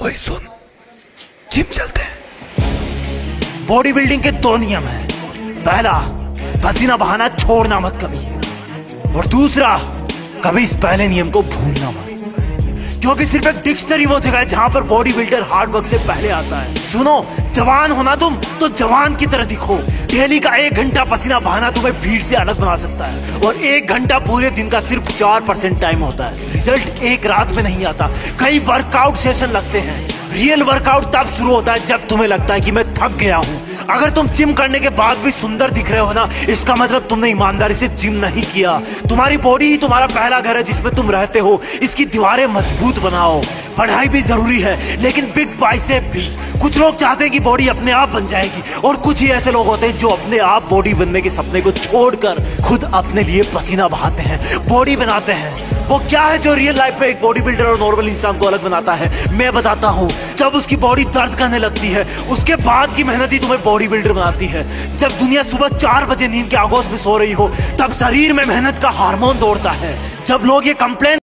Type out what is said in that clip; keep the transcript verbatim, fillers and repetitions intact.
ओए सुन, जिम चलते हैं। बॉडी बिल्डिंग के दो नियम हैं। पहला, पसीना बहाना छोड़ना मत कभी, और दूसरा, कभी इस पहले नियम को भूलना मत, क्योंकि सिर्फ एक डिक्शनरी वो जगह है जहां पर बॉडी बिल्डर हार्ड वर्क से पहले आता है। सुनो, जवान होना तुम तो जवान की तरह दिखो। डेली का एक घंटा पसीना बहाना तुम्हें भीड़ से अलग बना सकता है, और एक घंटा पूरे दिन का सिर्फ चार परसेंट टाइम होता है। रिजल्ट एक रात में नहीं आता, कई वर्कआउट सेशन लगते हैं। रियल वर्कआउट तब शुरू होता है जब तुम्हें लगता है कि मैं थक गया हूँ। अगर तुम जिम करने के बाद भी सुंदर दिख रहे हो ना, इसका मतलब तुमने ईमानदारी से जिम नहीं किया। तुम्हारी बॉडी ही तुम्हारा पहला घर है जिसमें तुम रहते हो। इसकी दीवारें मजबूत बनाओ। पढ़ाई भी जरूरी है, लेकिन बिग बाइसेप भी। कुछ लोग चाहते हैं कि बॉडी अपने आप बन जाएगी, और कुछ ही ऐसे लोग होते हैं जो अपने आप बॉडी बनने के सपने को छोड़कर खुद अपने लिए पसीना बहाते हैं, बॉडी बनाते हैं। वो क्या है जो रियल लाइफ में एक बॉडी बिल्डर और नॉर्मल इंसान को अलग बनाता है? मैं बताता हूँ। जब उसकी बॉडी दर्द करने लगती है, उसके बाद की मेहनत ही तुम्हें बॉडी बिल्डर बनाती है। जब दुनिया सुबह चार बजे नींद के आगोश में सो रही हो, तब शरीर में मेहनत का हार्मोन दौड़ता है। जब लोग ये कंप्लेन